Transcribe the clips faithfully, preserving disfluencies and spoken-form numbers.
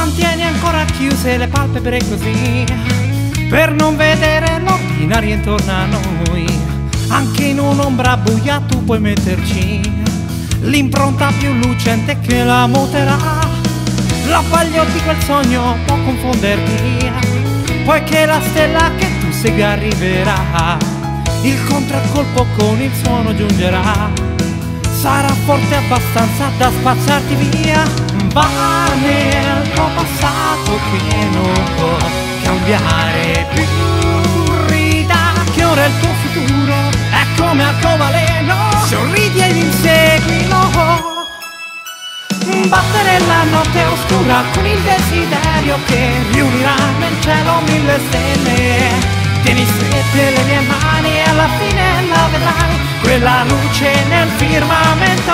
Mantieni ancora chiuse le palpebre così, per non vedere l'ordinario intorno a noi. Anche in un'ombra buia tu puoi metterci l'impronta più lucente che la muterà. L'abbaglio di quel sogno può confonderti, poiché la stella che tu segui arriverà. Il contraccolpo con il suono giungerà, sarà forte abbastanza da spazzarti via. Va nel tuo passato che non può cambiare più. Rida che ora il tuo futuro è come arcobaleno, sorridi ed inseguilo. Battere la notte oscura con il desiderio che riunirà nel cielo mille stelle. Tieni strette le mie mani e alla fine la vedrai, quella luce nel firmamento.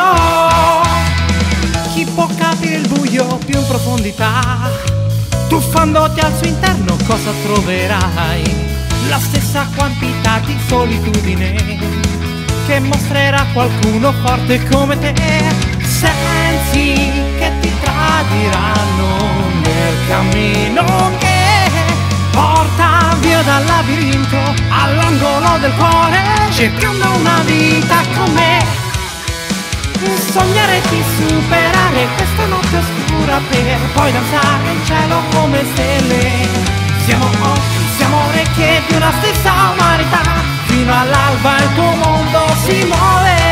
Chi può capire il buio più in profondità? Tuffandoti al suo interno cosa troverai? La stessa quantità di solitudine che mostrerà qualcuno forte come te. Sensi che ti tradiranno nel cammino che porta via dal labirinto all'angolo del cuore, cercando una vita con me. Sognare di superare questa notte oscura per poi danzare in cielo come stelle. Siamo occhi, siamo orecchie di una stessa umanità, fino all'alba il tuo mondo si muove.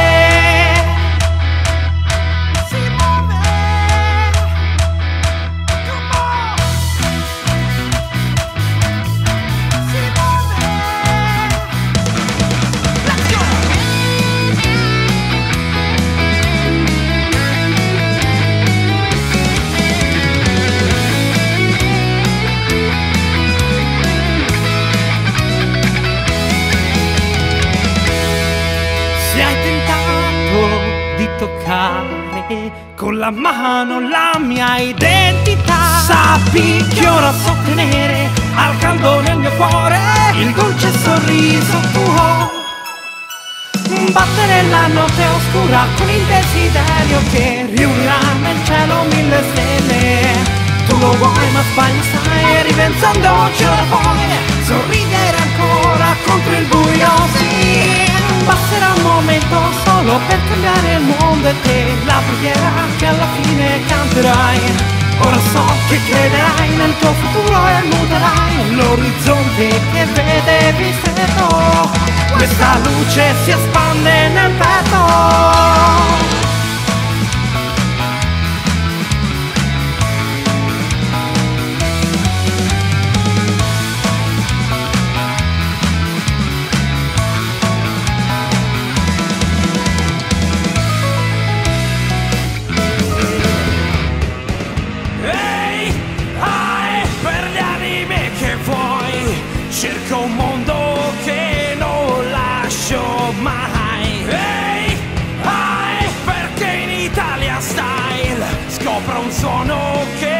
Toccare con la mano la mia identità, sappi che ora so tenere al caldo nel mio cuore il dolce sorriso tuo. Battere la notte oscura con il desiderio che riunirà nel cielo mille stelle. Tu lo vuoi ma sbagli, stai ripensandoci ora poi sorridere ancora contro il buio, sì. Basterà un momento solo per cambiare il mondo e te la preghiera che alla fine canterai. Ora so che crederai nel tuo futuro e muterai l'orizzonte che vedevi stretto. Questa luce si espande nel petto. Cerco un mondo che non lascio mai. Ehi, hey, perché in Italia style scopro un suono che